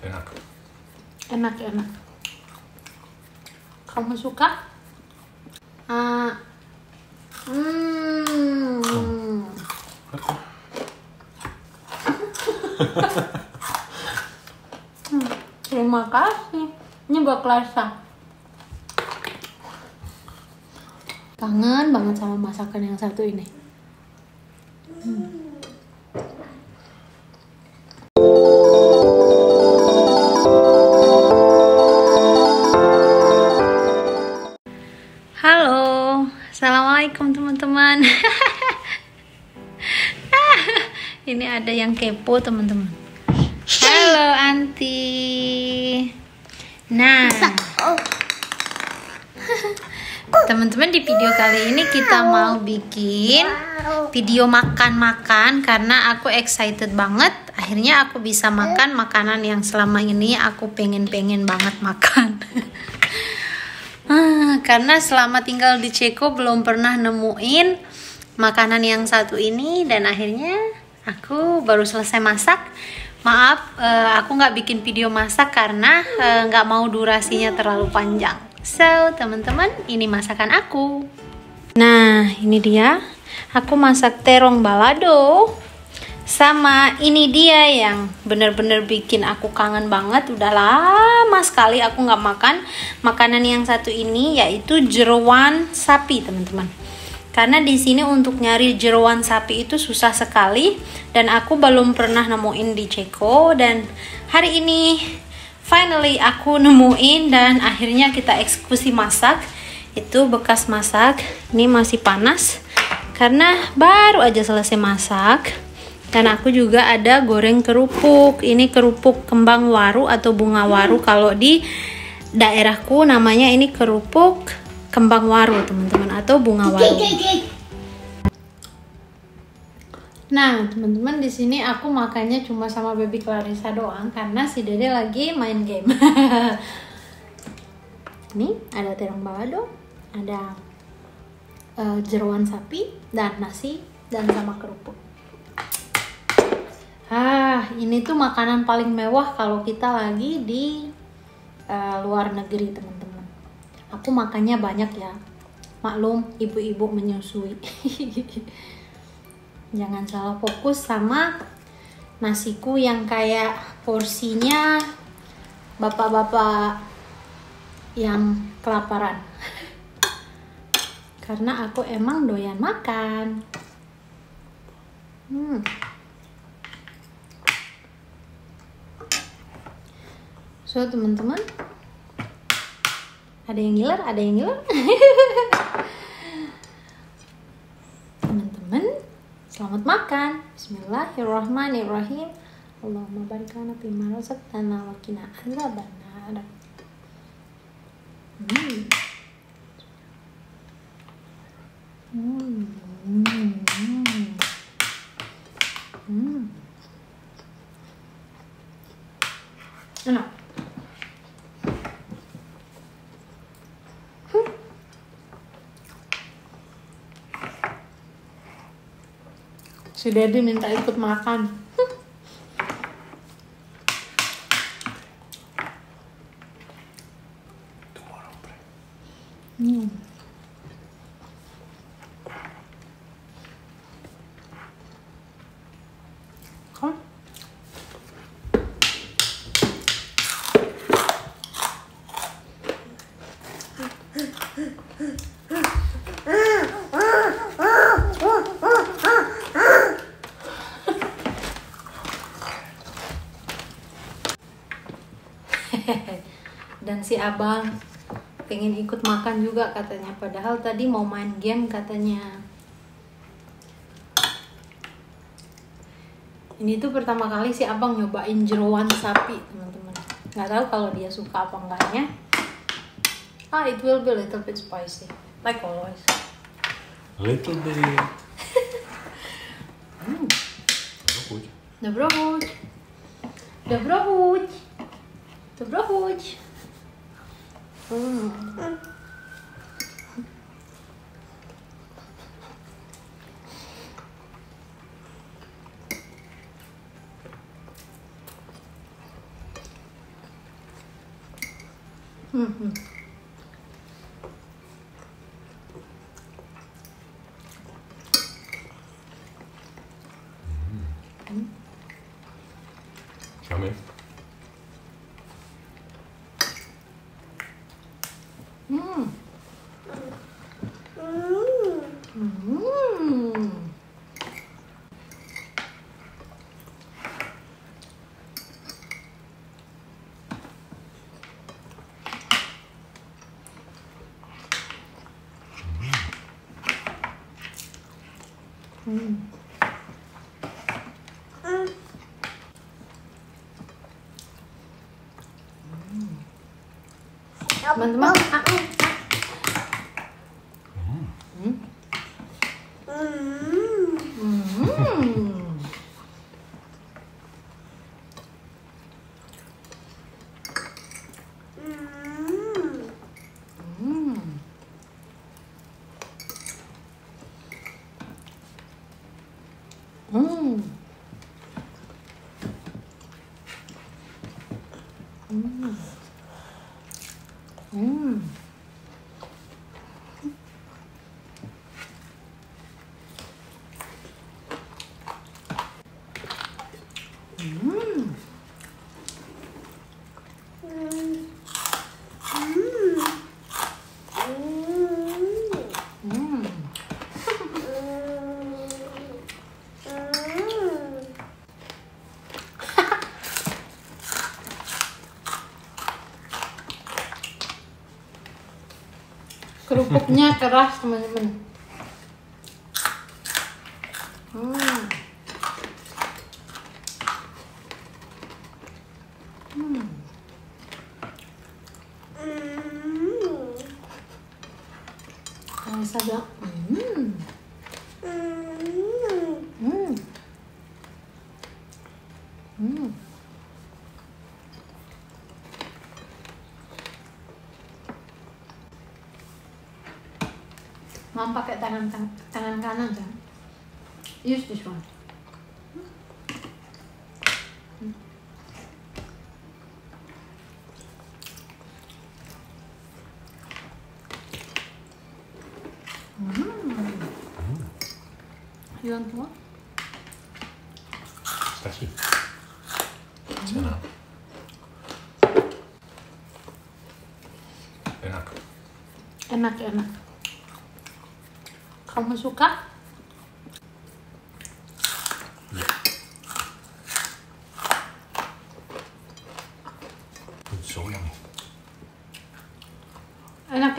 Enak. Enak. Kamu suka? Terima kasih. Ini buat Lasa. Kangen banget sama masakan yang satu ini. Halo, assalamualaikum teman-teman. Ini ada yang kepo teman-teman. Halo Anti. Nah, teman-teman, di video kali ini kita mau bikin video makan-makan karena aku excited banget. Akhirnya aku bisa makan makanan yang selama ini aku pengen banget makan. Karena selama tinggal di Ceko belum pernah nemuin makanan yang satu ini, dan akhirnya aku baru selesai masak. Maaf, aku nggak bikin video masak karena nggak mau durasinya terlalu panjang. So, teman-teman, ini masakan aku. Nah, ini dia. Aku masak terong balado. Sama ini dia yang bener-bener bikin aku kangen banget. Udah lama sekali aku nggak makan makanan yang satu ini, yaitu jeroan sapi, teman-teman. Karena di sini untuk nyari jeroan sapi itu susah sekali, dan aku belum pernah nemuin di Ceko. Dan hari ini finally aku nemuin, dan akhirnya kita eksekusi masak. Itu bekas masak, ini masih panas karena baru aja selesai masak. Dan aku juga ada goreng kerupuk. Ini kerupuk kembang waru atau bunga waru. Kalau di daerahku namanya ini kerupuk kembang waru, teman-teman, atau bunga waru. Nah, teman-teman, di sini aku makannya cuma sama baby Clarissa doang karena si Dede lagi main game. Ini ada terong balado, ada jeroan sapi dan nasi, dan sama kerupuk. Ini tuh makanan paling mewah kalau kita lagi di luar negeri, teman-teman. Aku makannya banyak ya. Maklum, ibu-ibu menyusui. Jangan salah fokus sama nasiku yang kayak porsinya bapak-bapak yang kelaparan. Karena aku emang doyan makan. So, teman-teman, ada yang ngiler. Teman-teman, selamat makan. Bismillahirrahmanirrahim. Allahumma barik lana fima razaqtana wa qina adzabannar. Enak. Si Dede minta ikut makan. Dan si abang pengen ikut makan juga katanya, padahal tadi mau main game katanya. Ini tuh pertama kali si abang nyobain jeroan sapi, teman-teman. Nggak tahu kalau dia suka apa enggaknya. It will be a little bit spicy, like always. Little bit. Dobrohuć. Yummy. Teman-teman, kerupuknya keras teman-teman. Rasa bilang, Mam pakai tangan kanan kan? Use this one. You want more? Spicy. Enak. Enak. Kamu suka? Ya. It's so yummy. Enak.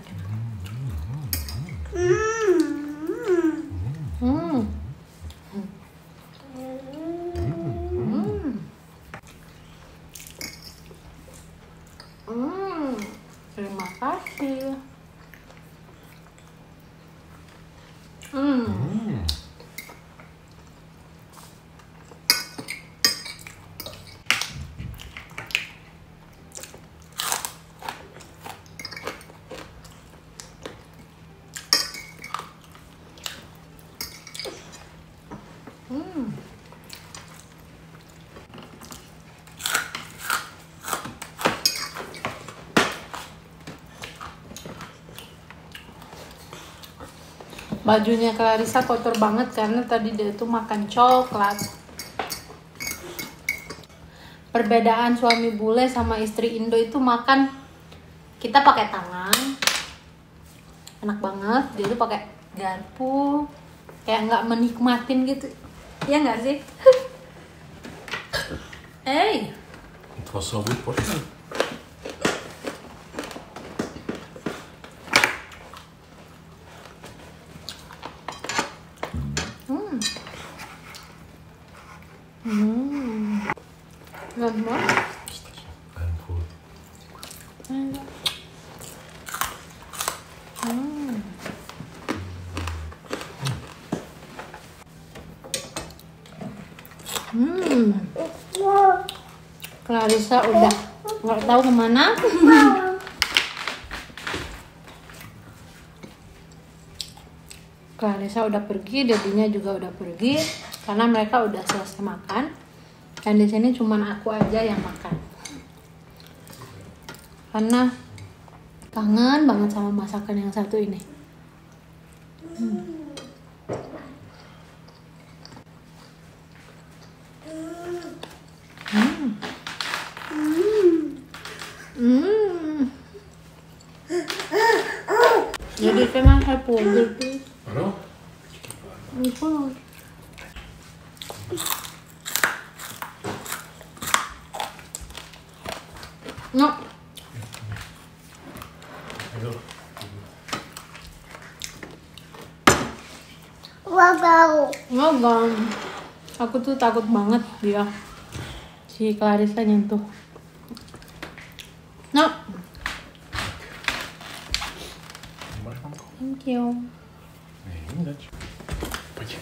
Terima kasih. Bajunya Clarissa kotor banget karena tadi dia tuh makan coklat. Perbedaan suami bule sama istri Indo itu makan, kita pakai tangan, enak banget. Dia tuh pakai garpu, kayak nggak menikmatin gitu, ya nggak sih? Hey. It was so good portion. Want more? I'm full. Clarissa udah nggak tahu kemana. Clarissa udah pergi, Dedinya juga udah pergi karena mereka udah selesai makan. Dan di sini cuman aku aja yang makan. karena kangen banget sama masakan yang satu ini. Jadi saya masak pulur tuh. Ano? Pulur. No. Ayo. Ngomong. Aku tuh takut banget dia si Clarissa nyentuh. No. Thank you. Nee, dat. Patje.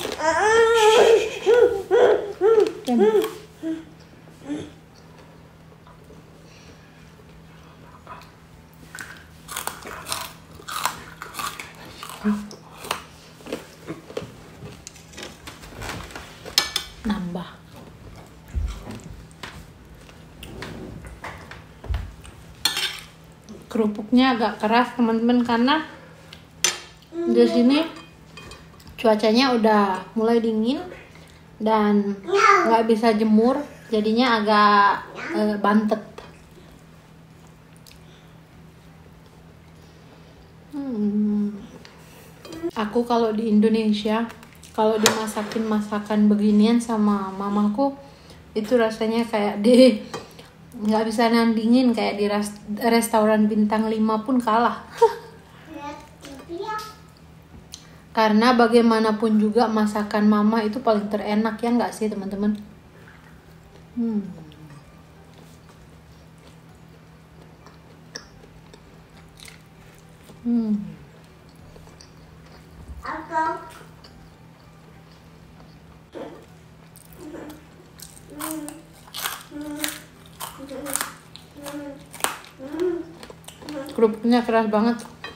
Nambah. Kerupuknya agak keras teman-teman karena di sini cuacanya udah mulai dingin dan nggak bisa jemur, jadinya agak bantet. Aku kalau di Indonesia, kalau dimasakin masakan beginian sama mamaku, itu rasanya kayak nggak bisa nandingin, kayak di restoran bintang 5 pun kalah. Karena bagaimanapun juga masakan mama itu paling terenak, ya nggak sih teman-teman? Kerupuknya keras banget.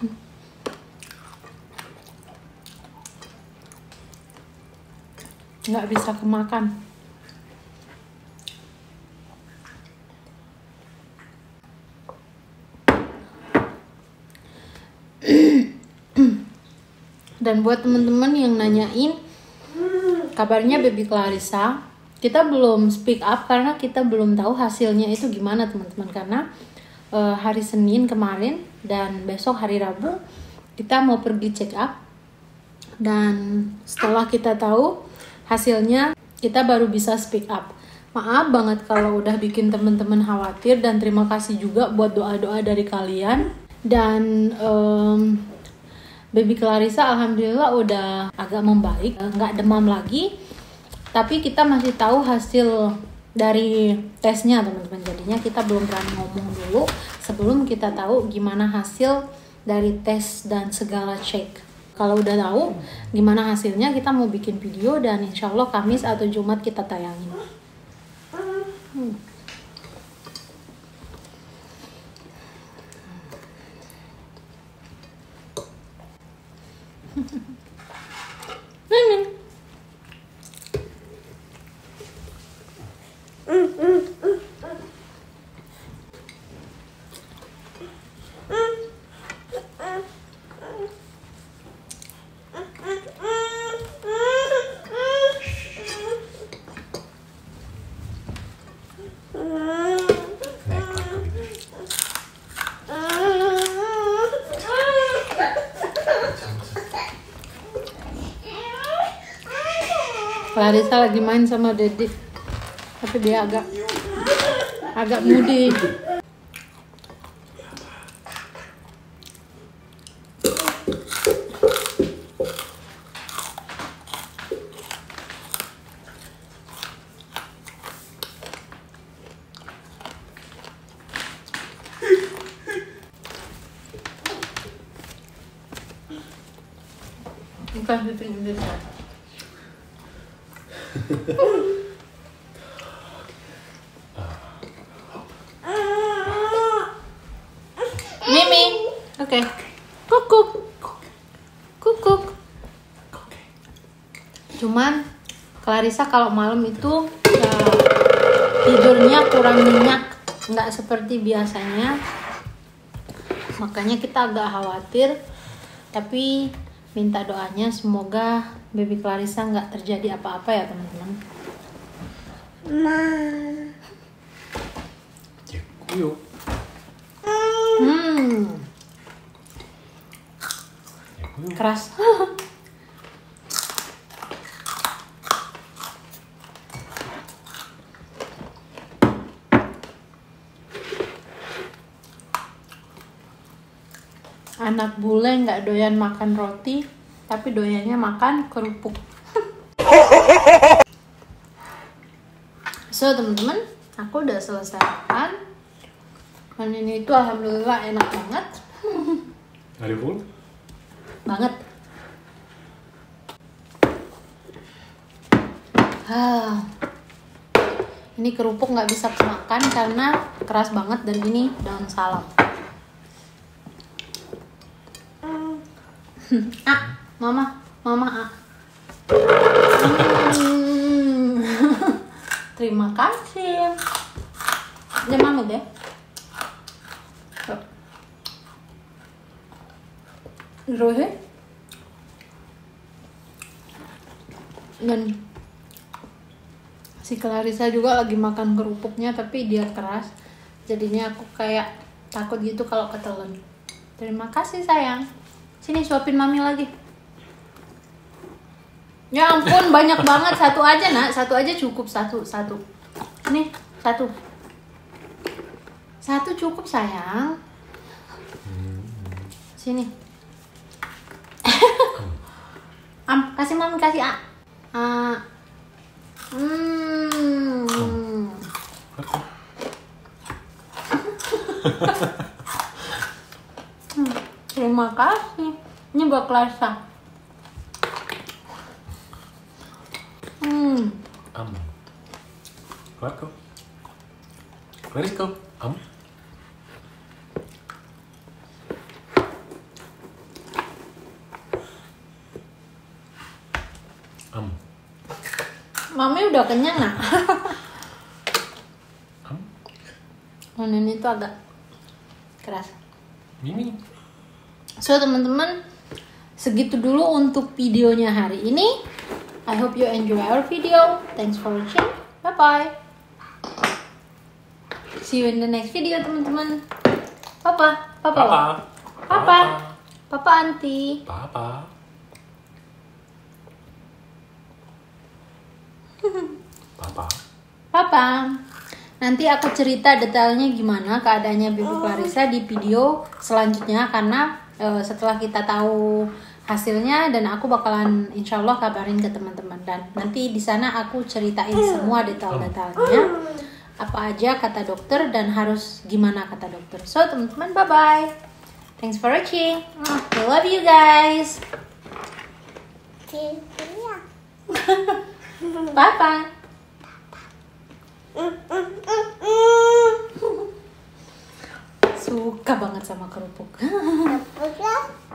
Nggak bisa kemakan. Dan buat teman-teman yang nanyain kabarnya baby Clarissa, kita belum speak up karena kita belum tahu hasilnya itu gimana teman-teman. Karena hari Senin kemarin dan besok hari Rabu kita mau pergi check up, dan setelah kita tahu hasilnya kita baru bisa speak up. Maaf banget kalau udah bikin teman-teman khawatir, dan terima kasih juga buat doa-doa dari kalian. Dan baby Clarissa alhamdulillah udah agak membaik, nggak demam lagi. Tapi kita masih tahu hasil dari tesnya teman-teman. Jadinya kita belum berani ngomong dulu sebelum kita tahu gimana hasil dari tes dan segala cek. Kalau udah tahu gimana hasilnya, kita mau bikin video dan insya Allah Kamis atau Jumat kita tayangin. Clarissa lagi main sama Dedi, tapi dia agak moody. Bukan bikin Indonesia. Mimi, oke. Kukuk. Cuman Clarissa kalau malam itu tidurnya kurang nyenyak, nggak seperti biasanya. Makanya kita agak khawatir, tapi minta doanya semoga baby Clarissa nggak terjadi apa-apa ya teman-teman. Yuk. Keras. Anak bule nggak doyan makan roti, tapi doyannya makan kerupuk. So teman-teman, aku udah selesai makan. Dan ini itu alhamdulillah enak banget. Are you full? Banget. Ini kerupuk nggak bisa makan karena keras banget dan ini daun salam. Mama, Terima kasih. Ya mama deh. Rohe. Dan si Clarissa juga lagi makan kerupuknya tapi dia keras. Jadinya aku kayak takut gitu kalau ketelan. Terima kasih sayang. Sini suapin mami lagi. Ya ampun, banyak banget. Satu aja nak, satu aja cukup. Satu. Nih, satu cukup sayang. Sini. Kasih mami, kasih Terima kasih. Ini buat Clarissa. Clarissa. Clarissa. Mami udah kenyang nak. Ini tuh agak keras. Mimi. So teman-teman, segitu dulu untuk videonya hari ini. I hope you enjoy our video. Thanks for watching. Bye bye. See you in the next video teman-teman. Papa Auntie. Papa. Nanti aku cerita detailnya gimana keadaannya Baby Clarissa di video selanjutnya, karena setelah kita tahu hasilnya, dan aku bakalan insya Allah kabarin ke teman-teman, dan nanti di sana aku ceritain semua detail-detailnya, apa aja kata dokter dan harus gimana kata dokter. So teman-teman, bye bye. Thanks for watching. I love you guys. Bye bye. Suka banget sama kerupuk.